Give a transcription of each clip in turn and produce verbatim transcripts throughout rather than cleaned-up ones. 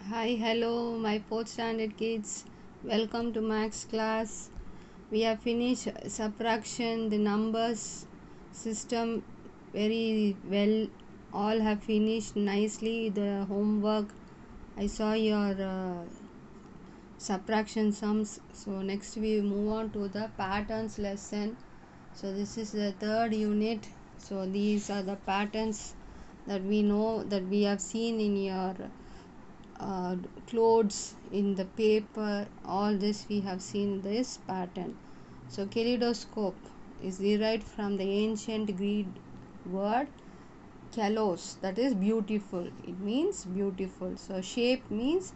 Hi, hello, my fourth standard kids. Welcome to Max class. We have finished subtraction, the numbers system very well. All have finished nicely the homework. I saw your uh, subtraction sums. So next we move on to the patterns lesson. So this is the third unit. So these are the patterns that we know that we have seen in your uh, clothes, in the paper, all this we have seen this pattern. So kaleidoscope is derived from the ancient Greek word kalos, that is beautiful, it means beautiful. So shape means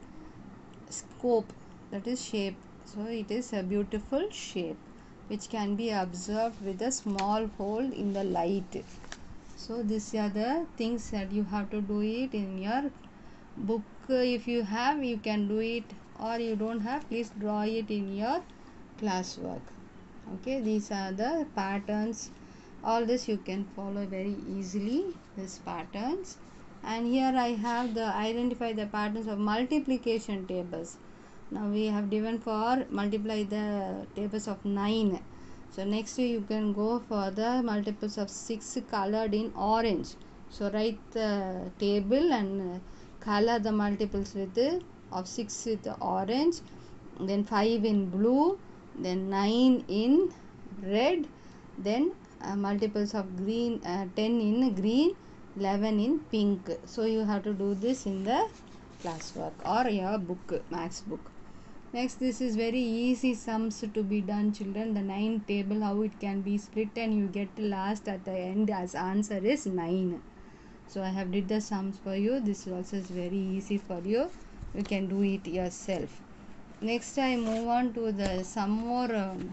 scope, that is shape. So it is a beautiful shape which can be observed with a small hole in the light. So these are the things that you have to do it in your book. If you have, you can do it, or you don't have, please draw it in your classwork. Okay, these are the patterns. All this you can follow very easily, these patterns. And here I have the identify the patterns of multiplication tables. Now we have given for multiply the tables of nine. So next you can go for the multiples of six colored in orange. So write the table and color the multiples with the, of six with the orange, then five in blue, then nine in red, then uh, multiples of green, uh, ten in green, eleven in pink. So you have to do this in the classwork or your book, max book. Next, this is very easy sums to be done, children. The nine table, how it can be split, and you get last at the end as answer is nine. So I have did the sums for you. This also is very easy for you. You can do it yourself. Next, I move on to the some more um,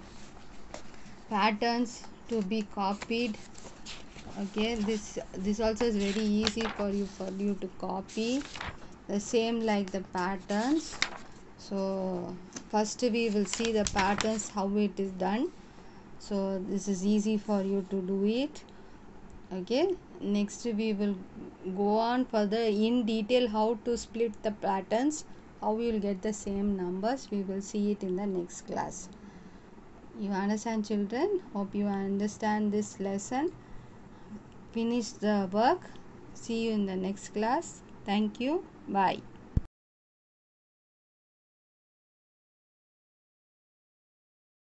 patterns to be copied. Okay, this this also is very easy for you for you to copy the same like the patterns. So first we will see the patterns, how it is done. So this is easy for you to do it. Okay, next we will go on further in detail how to split the patterns, how we will get the same numbers. We will see it in the next class. You understand, children? Hope you understand this lesson. Finish the work. See you in the next class. Thank you. Bye.